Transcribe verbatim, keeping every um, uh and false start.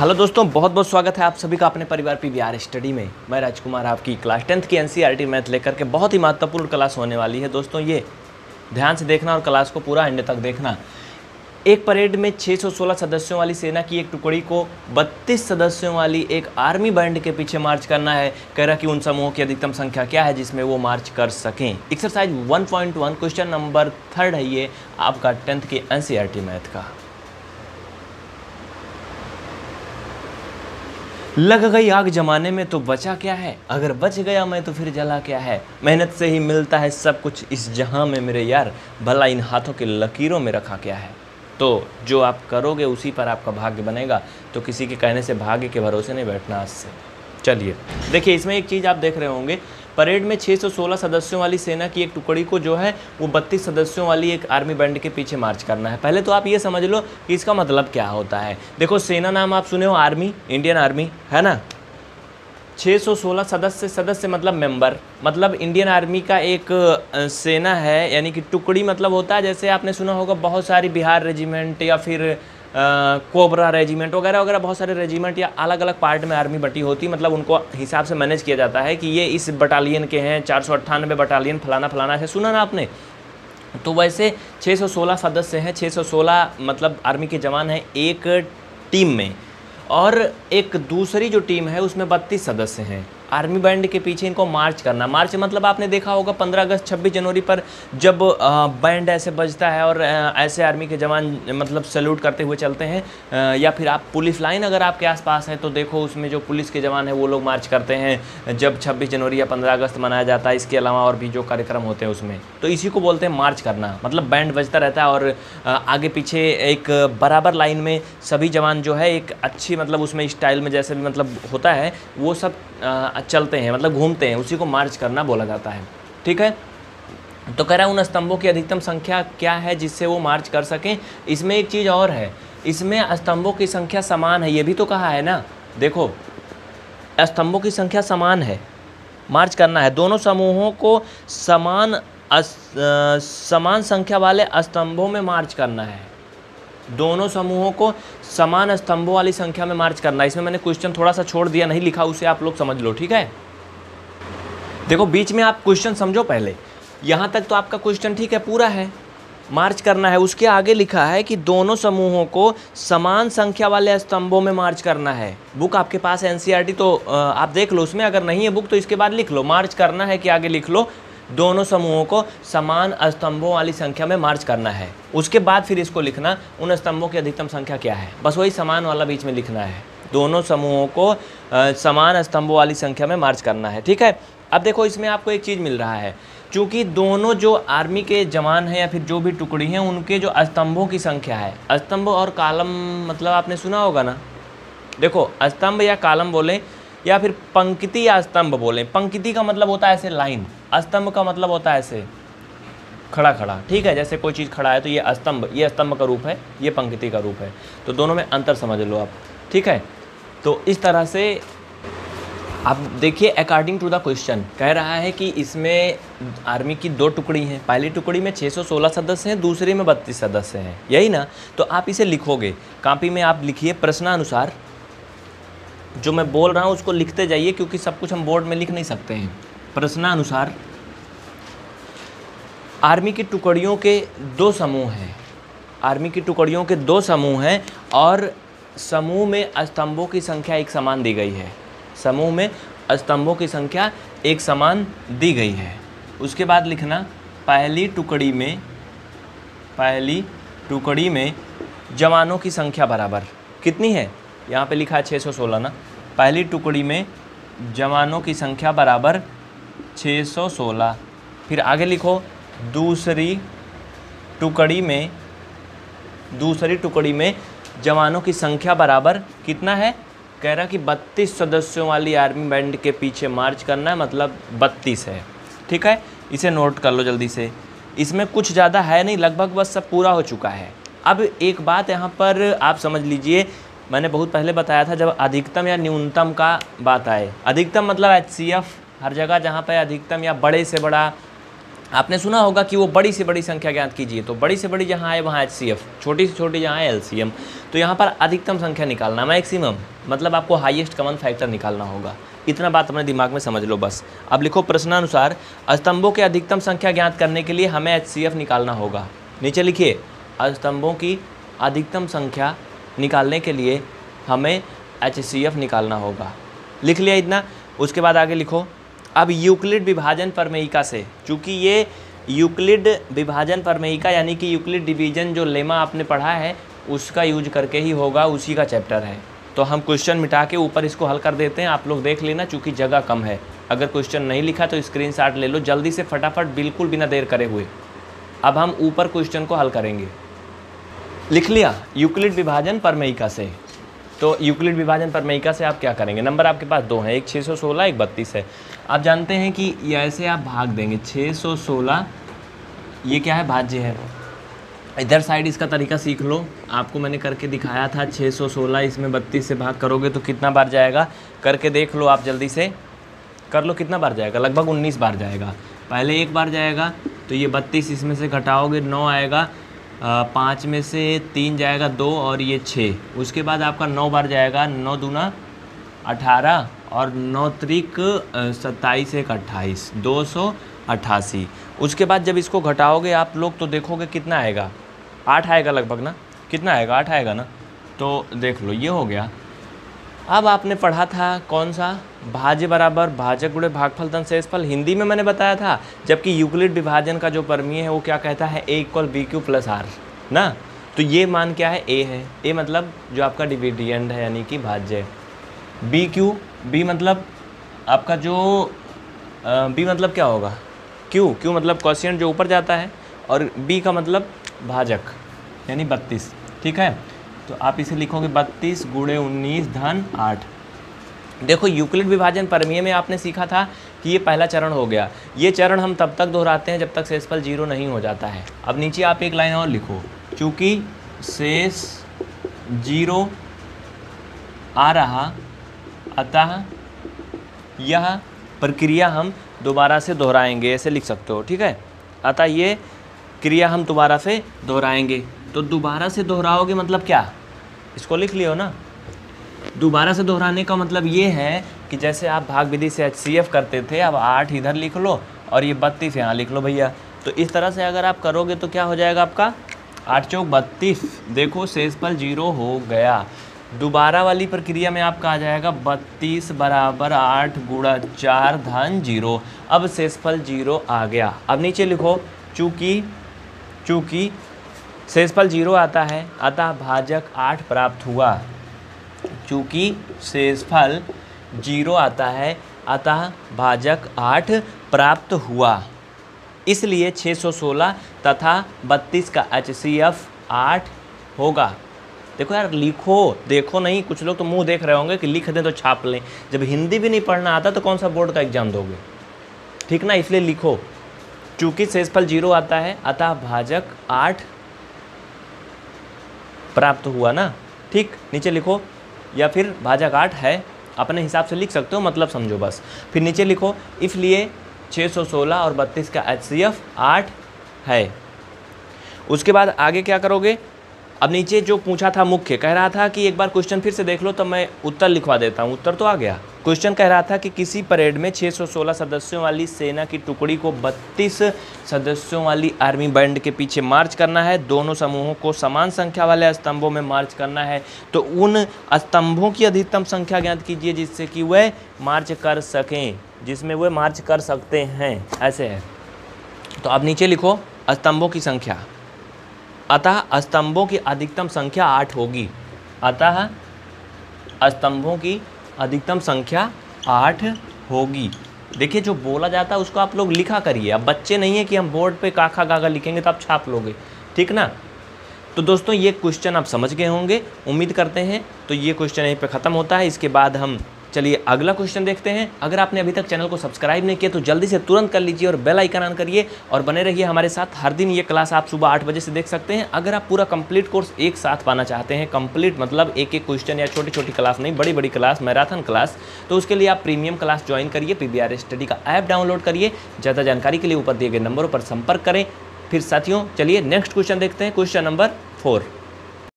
Hello दोस्तों, बहुत बहुत स्वागत है आप सभी का अपने परिवार पीवीआर स्टडी में। मैं राजकुमार आपकी क्लास टेंथ की एनसीईआरटी मैथ लेकर के बहुत ही महत्वपूर्ण क्लास होने वाली है। दोस्तों ये ध्यान से देखना और क्लास को पूरा एंड तक देखना। एक परेड में छह सौ सोलह सदस्यों वाली सेना की एक टुकड़ी को बत्तीस सदस्यों वाली एक आर्मी बैंड के पीछे मार्च करना है। कह रहा कि उन समूहों की अधिकतम संख्या क्या है जिसमें वो मार्च कर सकें। Exercise one point one question number third है ये आपका टेंथ के एनसीईआरटी मैथ का। लग गई आग जमाने में तो बचा क्या है, अगर बच गया मैं तो फिर जला क्या है। मेहनत से ही मिलता है सब कुछ इस जहां में मेरे यार, भला इन हाथों के लकीरों में रखा क्या है। तो जो आप करोगे उसी पर आपका भाग्य बनेगा, तो किसी के कहने से भाग्य के भरोसे नहीं बैठना आज से। चलिए देखिए, इसमें एक चीज़ आप देख रहे होंगे, परेड में छह सौ सोलह सदस्यों वाली सेना की एक टुकड़ी को जो है वो बत्तीस सदस्यों वाली एक आर्मी बैंड के पीछे मार्च करना है। पहले तो आप ये समझ लो कि इसका मतलब क्या होता है। देखो, सेना नाम आप सुने हो, आर्मी, इंडियन आर्मी है ना। छह सौ सोलह सदस्य, सदस्य मतलब मेंबर, मतलब इंडियन आर्मी का एक सेना है, यानी कि टुकड़ी मतलब होता है, जैसे आपने सुना होगा बहुत सारी बिहार रेजिमेंट या फिर कोबरा रेजिमेंट वगैरह वगैरह बहुत सारे रेजिमेंट या अलग अलग पार्ट में आर्मी बटी होती, मतलब उनको हिसाब से मैनेज किया जाता है कि ये इस बटालियन के हैं, चार सौ अट्ठानवे बटालियन फलाना फलाना है, सुना ना आपने। तो वैसे छह सौ सोलह सदस्य हैं, छह सौ सोलह मतलब आर्मी के जवान हैं एक टीम में, और एक दूसरी जो टीम है उसमें बत्तीस सदस्य हैं। आर्मी बैंड के पीछे इनको मार्च करना। मार्च मतलब आपने देखा होगा पंद्रह अगस्त छब्बीस जनवरी पर जब बैंड ऐसे बजता है और ऐसे आर्मी के जवान मतलब सैल्यूट करते हुए चलते हैं, या फिर आप पुलिस लाइन अगर आपके आसपास है तो देखो उसमें जो पुलिस के जवान हैं वो लोग मार्च करते हैं जब छब्बीस जनवरी या पंद्रह अगस्त मनाया जाता है। इसके अलावा और भी जो कार्यक्रम होते हैं उसमें, तो इसी को बोलते हैं मार्च करना। मतलब बैंड बजता रहता है और आगे पीछे एक बराबर लाइन में सभी जवान जो है एक अच्छी मतलब उसमें स्टाइल में जैसे भी मतलब होता है वो सब चलते हैं, मतलब घूमते हैं, उसी को मार्च करना बोला जाता है। ठीक है, तो कह रहा है उन स्तंभों की अधिकतम संख्या क्या है जिससे वो मार्च कर सकें। इसमें एक चीज़ और है, इसमें स्तंभों की संख्या समान है, ये भी तो कहा है ना। देखो, स्तंभों की संख्या समान है, मार्च करना है। दोनों समूहों को समान अस, आ, समान संख्या वाले स्तंभों में मार्च करना है। दोनों समूहों को समान स्तंभों वाली संख्या में मार्च करना है। इसमें मैंने क्वेश्चन थोड़ा सा छोड़ दिया, नहीं लिखा, उसे आप लोग समझ लो। ठीक है, देखो बीच में आप क्वेश्चन समझो पहले, यहाँ तक तो आपका क्वेश्चन ठीक है, पूरा है, मार्च करना है। उसके आगे लिखा है कि दोनों समूहों को समान संख्या वाले स्तंभों में मार्च करना है। बुक आपके पास है एनसीईआरटी, तो आप देख लो उसमें, अगर नहीं है बुक तो इसके बाद लिख लो, मार्च करना है कि आगे लिख लो दोनों समूहों को समान स्तंभों वाली संख्या में मार्च करना है। उसके बाद फिर इसको लिखना उन स्तंभों की अधिकतम संख्या क्या है, बस वही समान वाला बीच में लिखना है। दोनों समूहों को आ, समान स्तंभों वाली संख्या में मार्च करना है। ठीक है, अब देखो इसमें आपको एक चीज़ मिल रहा है, क्योंकि दोनों जो आर्मी के जवान हैं या फिर जो भी टुकड़ी हैं उनके जो स्तंभों की संख्या है, स्तंभ और कालम मतलब आपने सुना होगा ना। देखो, स्तंभ या कालम बोलें या फिर पंक्ति या स्तंभ बोलें। पंक्ति का मतलब होता है ऐसे लाइन, स्तंभ का मतलब होता है ऐसे खड़ा खड़ा। ठीक है, जैसे कोई चीज़ खड़ा है तो ये स्तंभ, ये स्तंभ का रूप है, ये पंक्ति का रूप है, तो दोनों में अंतर समझ लो आप। ठीक है, तो इस तरह से आप देखिए, अकॉर्डिंग टू द क्वेश्चन कह रहा है कि इसमें आर्मी की दो टुकड़ी हैं, पहली टुकड़ी में छह सौ सोलह सदस्य हैं, दूसरी में बत्तीस सदस्य हैं, यही ना। तो आप इसे लिखोगे कॉपी में, आप लिखिए प्रश्नानुसार, जो मैं बोल रहा हूँ उसको लिखते जाइए, क्योंकि सब कुछ हम बोर्ड में लिख नहीं सकते हैं। प्रश्नानुसार आर्मी की टुकड़ियों के दो समूह हैं, आर्मी की टुकड़ियों के दो समूह हैं और समूह में स्तंभों की संख्या एक समान दी गई है। समूह में स्तंभों की संख्या एक समान दी गई है। उसके बाद लिखना पहली टुकड़ी में, पहली टुकड़ी में जवानों की संख्या बराबर कितनी है, यहाँ पे लिखा है छह सौ सोलह ना। पहली टुकड़ी में जवानों की संख्या बराबर छह सौ सोलह। फिर आगे लिखो दूसरी टुकड़ी में, दूसरी टुकड़ी में जवानों की संख्या बराबर कितना है, कह रहा कि बत्तीस सदस्यों वाली आर्मी बैंड के पीछे मार्च करना है, मतलब बत्तीस है। ठीक है, इसे नोट कर लो जल्दी से, इसमें कुछ ज़्यादा है नहीं, लगभग बस सब पूरा हो चुका है। अब एक बात यहाँ पर आप समझ लीजिए, मैंने बहुत पहले बताया था जब अधिकतम या न्यूनतम का बात आए, अधिकतम मतलब एच सी एफ, हर जगह जहाँ पे अधिकतम या बड़े से बड़ा आपने सुना होगा कि वो बड़ी से बड़ी संख्या ज्ञात कीजिए, तो बड़ी से बड़ी जहाँ आए वहाँ एच सी एफ, छोटी से छोटी जहाँ है एल सी एम। तो यहाँ पर अधिकतम संख्या निकालना, मैक्सिमम मतलब आपको हाईएस्ट कॉमन फैक्टर निकालना होगा। इतना बात अपने दिमाग में समझ लो बस। अब लिखो प्रश्नानुसार स्तंभों के अधिकतम संख्या ज्ञात करने के लिए हमें एच सी एफ निकालना होगा। नीचे लिखिए स्तंभों की अधिकतम संख्या निकालने के लिए हमें एच सी एफ निकालना होगा। लिख लिया इतना। उसके बाद आगे लिखो अब यूक्लिड विभाजन प्रमेयिका से, चूँकि ये यूक्लिड विभाजन प्रमेयिका यानी कि यूक्लिड डिवीजन जो लेमा आपने पढ़ा है उसका यूज करके ही होगा, उसी का चैप्टर है। तो हम क्वेश्चन मिटा के ऊपर इसको हल कर देते हैं, आप लोग देख लेना चूँकि जगह कम है। अगर क्वेश्चन नहीं लिखा तो स्क्रीनशॉट ले लो जल्दी से फटाफट, बिल्कुल बिना देर करे हुए। अब हम ऊपर क्वेश्चन को हल करेंगे। लिख लिया यूक्लिड विभाजन प्रमेयिका से। तो यूक्लिड विभाजन प्रमेयिका से आप क्या करेंगे, नंबर आपके पास दो हैं, एक छः सौ सोलह एक बत्तीस है। आप जानते हैं कि ये ऐसे आप भाग देंगे, छः सौ सोलह ये क्या है, भाज्य है। इधर साइड इसका तरीका सीख लो, आपको मैंने करके दिखाया था। छः सौ सोलह इसमें बत्तीस से भाग करोगे तो कितना बार जाएगा, करके देख लो आप, जल्दी से कर लो कितना बार जाएगा, लगभग उन्नीस बार जाएगा। पहले एक बार जाएगा तो ये बत्तीस इसमें से घटाओगे नौ आएगा, पाँच में से तीन जाएगा दो और ये छः। उसके बाद आपका नौ बार जाएगा, नौ दूना अठारह और नौ त्रिक सत्ताईस एक अट्ठाईस, दो सौ अट्ठासी। उसके बाद जब इसको घटाओगे आप लोग तो देखोगे कितना आएगा, आठ आएगा लगभग ना, कितना आएगा, आठ आएगा ना। तो देख लो ये हो गया। अब आपने पढ़ा था कौन सा, भाज्य बराबर भाजक गुणे भागफल धन शेषफल, हिंदी में मैंने बताया था। जबकि यूक्लिड विभाजन का जो प्रमेय है वो क्या कहता है, A equal B Q plus R ना। तो ये मान क्या है, ए है। ए मतलब जो आपका डिविडेंड है यानी कि भाज्य है। बी क्यू, बी मतलब आपका जो बी मतलब क्या होगा, क्यू, क्यू मतलब क्वोशिएंट जो ऊपर जाता है, और बी का मतलब भाजक यानी बत्तीस। ठीक है, तो आप इसे लिखोगे बत्तीस गुणे उन्नीस धन आठ। देखो यूक्लिड विभाजन प्रमेय में आपने सीखा था कि ये पहला चरण हो गया। ये चरण हम तब तक दोहराते हैं जब तक शेषफल जीरो नहीं हो जाता है। अब नीचे आप एक लाइन और लिखो, चूँकि शेष जीरो आ रहा अतः यह प्रक्रिया हम दोबारा से दोहराएंगे, ऐसे लिख सकते हो। ठीक है, अतः ये क्रिया हम दोबारा से दोहराएंगे। तो दोबारा से दोहराओगे मतलब क्या, इसको लिख लियो ना। दोबारा से दोहराने का मतलब ये है कि जैसे आप भाग विधि से एच सी एफ करते थे, अब आठ इधर लिख लो और ये बत्तीस यहाँ लिख लो भैया। तो इस तरह से अगर आप करोगे तो क्या हो जाएगा आपका, आठ चौक बत्तीस। देखो शेषफल जीरो हो गया। दोबारा वाली प्रक्रिया में आपका आ जाएगा बत्तीस बराबर आठ गुणा चार धन जीरो। अब शेषफल जीरो आ गया। अब नीचे लिखो चूँकि चूँकि शेषफल जीरो आता है अतः भाजक आठ प्राप्त हुआ। चूँकि शेषफल जीरो आता है अतः भाजक आठ प्राप्त हुआ, इसलिए छः सौ सोलह तथा बत्तीस का एच सी एफ आठ होगा। देखो यार लिखो, देखो नहीं, कुछ लोग तो मुंह देख रहे होंगे कि लिख दें तो छाप लें। जब हिंदी भी नहीं पढ़ना आता तो कौन सा बोर्ड का एग्जाम दोगे, ठीक ना। इसलिए लिखो चूँकि शेषफल जीरो आता है अतः भाजक आठ प्राप्त हुआ ना। ठीक, नीचे लिखो, या फिर भाजक आठ है, अपने हिसाब से लिख सकते हो, मतलब समझो बस। फिर नीचे लिखो इसलिए छः सौ सोलह और बत्तीस का एच सी एफ आठ है। उसके बाद आगे क्या करोगे, अब नीचे जो पूछा था मुख्य, कह रहा था कि एक बार क्वेश्चन फिर से देख लो तो मैं उत्तर लिखवा देता हूँ। उत्तर तो आ गया। क्वेश्चन कह रहा था कि किसी परेड में छः सौ सोलह सदस्यों वाली सेना की टुकड़ी को बत्तीस सदस्यों वाली आर्मी बैंड के पीछे मार्च करना है। दोनों समूहों को समान संख्या वाले स्तंभों में मार्च करना है। तो उन स्तंभों की अधिकतम संख्या ज्ञात कीजिए जिससे कि वह मार्च कर सकें, जिसमें वह मार्च कर सकते हैं, ऐसे है। तो अब नीचे लिखो स्तंभों की संख्या, अतः स्तंभों की अधिकतम संख्या आठ होगी। अतः स्तंभों की अधिकतम संख्या आठ होगी। देखिए जो बोला जाता है उसको आप लोग लिखा करिए। अब बच्चे नहीं है कि हम बोर्ड पे काखा गागा लिखेंगे तो आप छाप लोगे, ठीक ना। तो दोस्तों ये क्वेश्चन आप समझ गए होंगे, उम्मीद करते हैं। तो ये क्वेश्चन यहीं पे ख़त्म होता है। इसके बाद हम चलिए अगला क्वेश्चन देखते हैं। अगर आपने अभी तक चैनल को सब्सक्राइब नहीं किया तो जल्दी से तुरंत कर लीजिए और बेल आइकन ऑन करिए और बने रहिए हमारे साथ। हर दिन ये क्लास आप सुबह आठ बजे से देख सकते हैं। अगर आप पूरा कंप्लीट कोर्स एक साथ पाना चाहते हैं, कंप्लीट मतलब एक एक क्वेश्चन या छोटी छोटी क्लास नहीं, बड़ी बड़ी क्लास, मैराथन क्लास, तो उसके लिए आप प्रीमियम क्लास ज्वाइन करिए। पीबीआर स्टडी का ऐप डाउनलोड करिए। ज़्यादा जानकारी के लिए ऊपर दिए गए नंबरों पर संपर्क करें। फिर साथियों चलिए नेक्स्ट क्वेश्चन देखते हैं, क्वेश्चन नंबर फोर।